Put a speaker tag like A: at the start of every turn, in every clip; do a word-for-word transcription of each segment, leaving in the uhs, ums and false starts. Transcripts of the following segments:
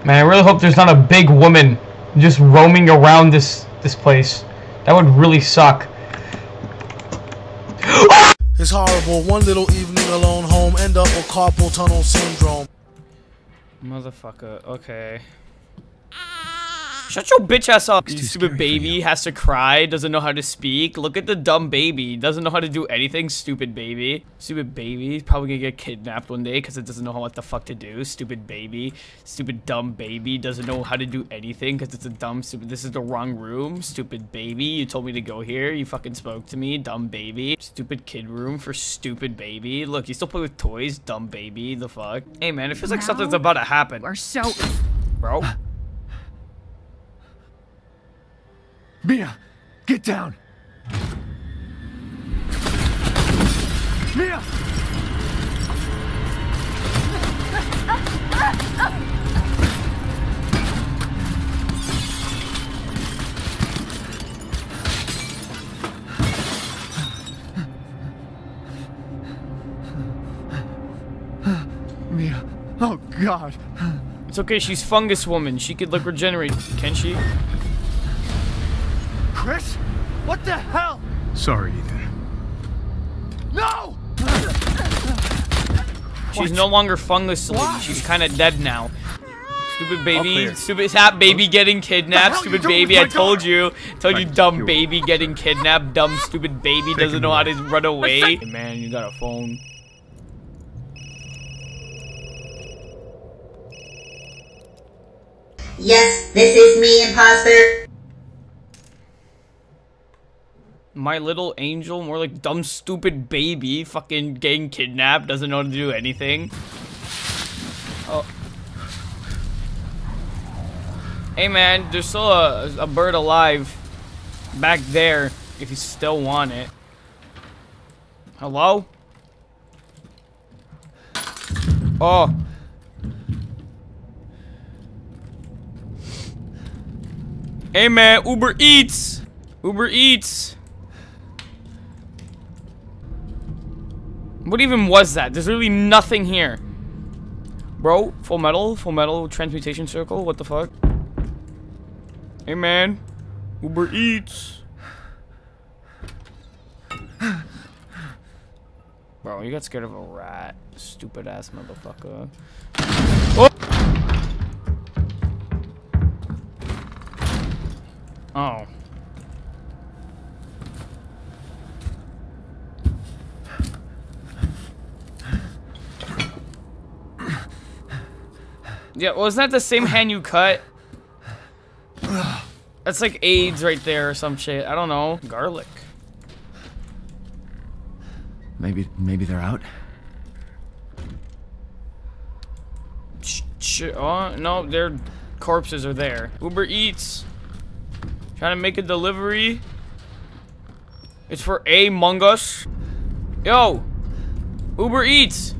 A: Man, I really hope there's not a big woman just roaming around this this place. That would really suck.
B: It's horrible. One little evening alone home, end up with carpal tunnel syndrome.
C: Motherfucker. Okay. Shut your bitch ass up. You stupid baby has to cry, doesn't know how to speak. Look at the dumb baby. Doesn't know how to do anything. Stupid baby. Stupid baby. Probably gonna get kidnapped one day because it doesn't know what the fuck to do. Stupid baby. Stupid dumb baby. Doesn't know how to do anything because it's a dumb stupid. This is the wrong room. Stupid baby. You told me to go here. You fucking spoke to me. Dumb baby. Stupid kid room for stupid baby. Look, you still play with toys. Dumb baby. The fuck? Hey man, it feels like something's about to happen.
D: We're so...
C: Bro.
E: Mia, get down! Mia! Mia, oh God!
C: It's okay, she's fungus woman. She could like regenerate, can she?
E: Chris? What the hell?
F: Sorry, Ethan.
E: No!
C: She's no longer fungus lady. She's kind of dead now. Stupid baby. Stupid sap baby getting kidnapped. Stupid baby. I told you. Told you dumb baby getting kidnapped. Dumb stupid baby doesn't know how to run away. Hey, man, you got a phone.
G: Yes, this is me, imposter.
C: My little angel, more like dumb stupid baby, fucking getting kidnapped, doesn't know how to do anything. Oh. Hey man, there's still a, a bird alive back there if you still want it. Hello? Oh. Hey man, Uber Eats! Uber Eats! What even was that? There's really nothing here. Bro, full metal, full metal, transmutation circle, what the fuck? Hey man, Uber Eats. Bro, you got scared of a rat. Stupid ass motherfucker. Oh! Oh. Yeah, wasn't that the same hand you cut? That's like AIDS right there or some shit. I don't know. Garlic.
E: Maybe, maybe they're out.
C: Sh oh, no, their corpses are there. Uber Eats. Trying to make a delivery. It's for a.mongus. Yo! Uber Eats!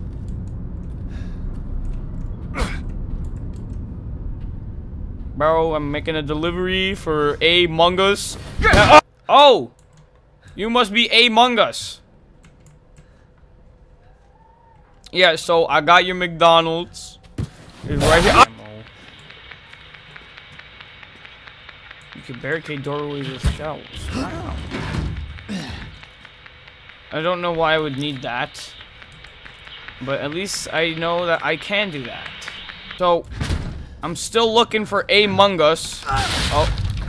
C: Bro, I'm making a delivery for a.mongus. Uh, oh! You must be a.mongus. Yeah, so I got your McDonald's. It's right here. You can barricade doorways with shelves. Wow. I don't know why I would need that. But at least I know that I can do that. So, I'm still looking for a.mongus. Oh.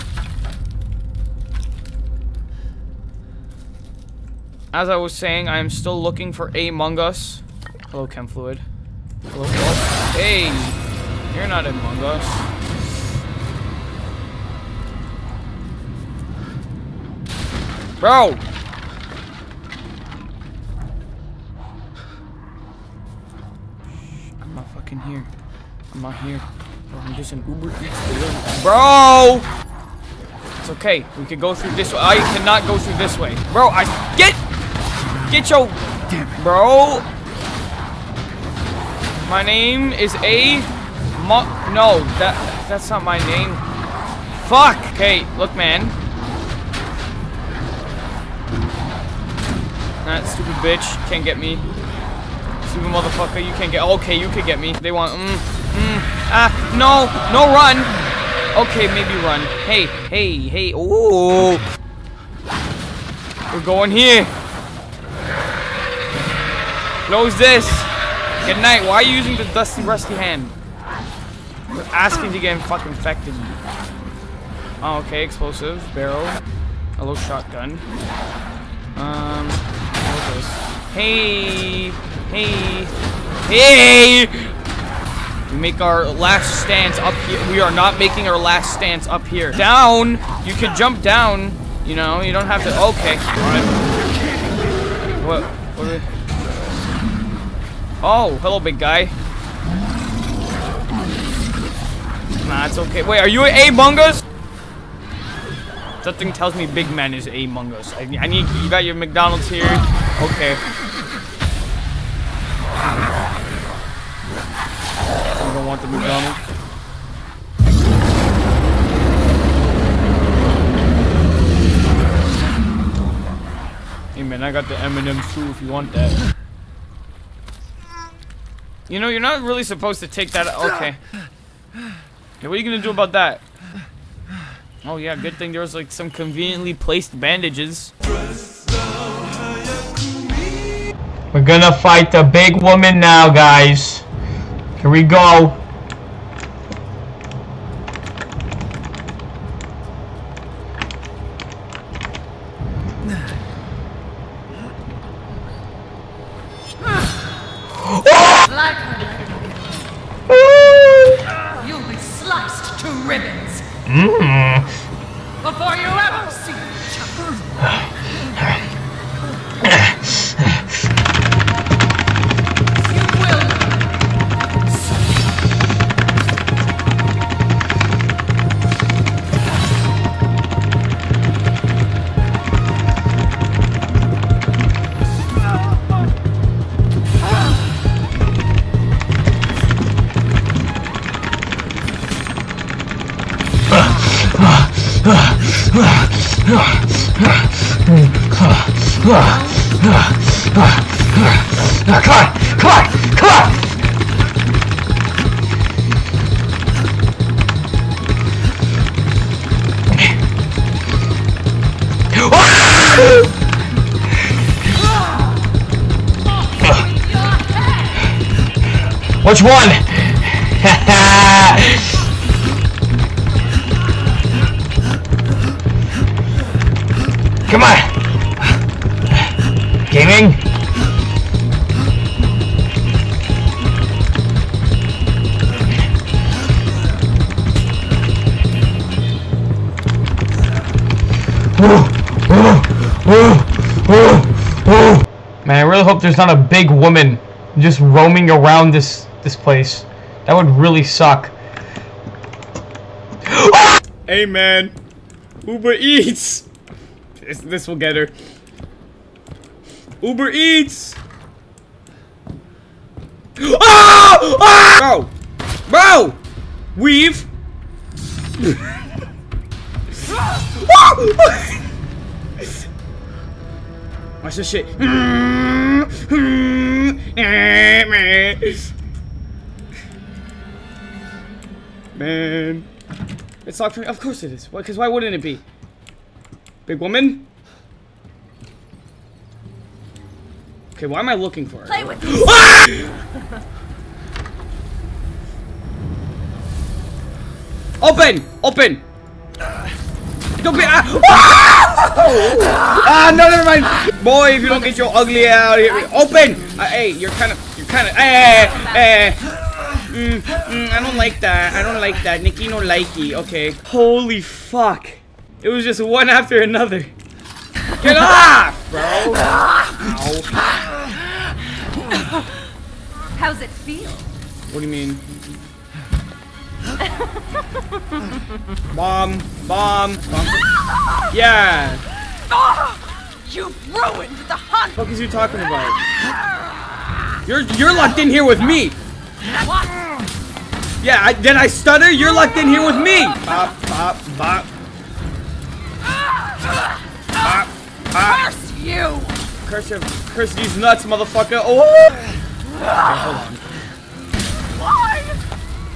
C: As I was saying, I am still looking for a.mongus. Hello, chem fluid. Hello. Oh. Hey, you're not a.mongus. Bro! I'm not fucking here. I'm not here. Bro, I'm just an Uber Eats delivery. Bro! It's okay. We can go through this way. I cannot go through this way. Bro, I get get your damn it. Bro. My name is a Mo no, that that's not my name. Fuck! Okay, look man. That stupid bitch can't get me. Stupid motherfucker, you can't get. Okay, you can get me. They want. Mm, Mm, ah, no, no, run. Okay, maybe run. Hey, hey, hey. Ooh. We're going here. Close this. Good night. Why are you using the dusty, rusty hand? We're asking to get fucking infected. Oh, okay, explosive, barrel, a little shotgun. Um, what was this? Hey, hey, hey! We make our last stance up here. We are not making our last stance up here. Down! You can jump down. You know, you don't have to. Okay. Alright. What? What? Are we... Oh, hello, big guy. Nah, it's okay. Wait, are you an a.mongus? Something tells me big man is a.mongus. I, I need. You got your McDonald's here. Okay. You don't want the McDonald's? Hey man, I got the M and M's too if you want that. You know, you're not really supposed to take that. Okay. Hey, what are you gonna do about that? Oh yeah, good thing there was like some conveniently placed bandages.
A: We're gonna fight the big woman now, guys. Here we go.
D: You'll be sliced to ribbons.
A: Mmm.
D: Before you ever see each other. You will.
A: Come on, come on, come on! Which one? Come on! Gaming? Man, I really hope there's not a big woman just roaming around this this place. That would really suck.
C: Hey man, Uber Eats. This, this will get her. Uber Eats. Oh! Oh! Bro! Bro! Weave. Watch this shit. Man. It's locked for me. Of course it is. Because why wouldn't it be? Big woman? Okay, why am I looking for her?
D: Play with
C: Open! Open! Don't be. Ah! Ah, no, never mind. Boy, if you don't get your ugly out here. Open! Uh, hey, you're kind of. You're kind of. Eh, eh. Mm, mm, I don't like that. I don't like that. Nikki no likey. Okay. Holy fuck. It was just one after another. Get off, bro. Ow.
D: How's it feel?
C: What do you mean? Bomb, bomb, bomb. Yeah.
D: You've ruined the hunt.
C: What the fuck is you talking about? You're you're locked in here with me.
D: What?
C: Yeah, I, then I stutter. You're locked in here with me. Bop, bop, bop. Bop, bop.
D: Curse you!
C: Curse your, curse these nuts, motherfucker. Oh. Okay, hold on.
D: Why?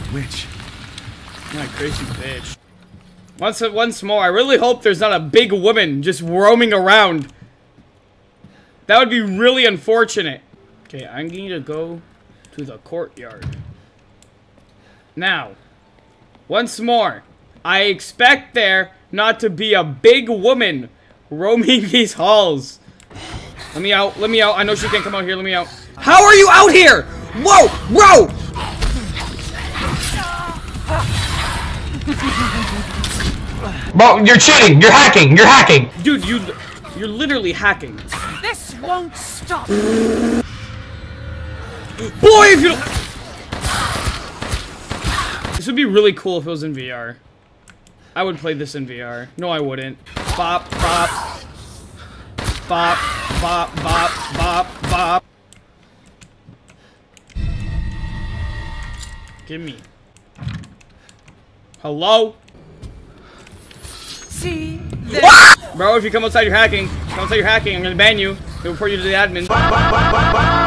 E: witch.
C: My crazy bitch. Once, once more, I really hope there's not a big woman just roaming around. That would be really unfortunate. Okay, I'm going to go to the courtyard. Now, once more, I expect there not to be a big woman roaming these halls. Let me out, let me out. I know she can't come out here, let me out. How are you out here? Whoa, whoa!
A: Bro, you're cheating. You're hacking. You're hacking.
C: Dude, you, you're literally hacking.
D: This won't stop.
C: Boy, if you... This would be really cool if it was in V R. I would play this in V R. No, I wouldn't. Bop, bop. Bop, bop, bop, bop, bop. Give me. Hello?
D: See this?
C: Bro, if you come outside, you're hacking. Come outside, you're hacking. I'm gonna ban you. I'll report you to the admin.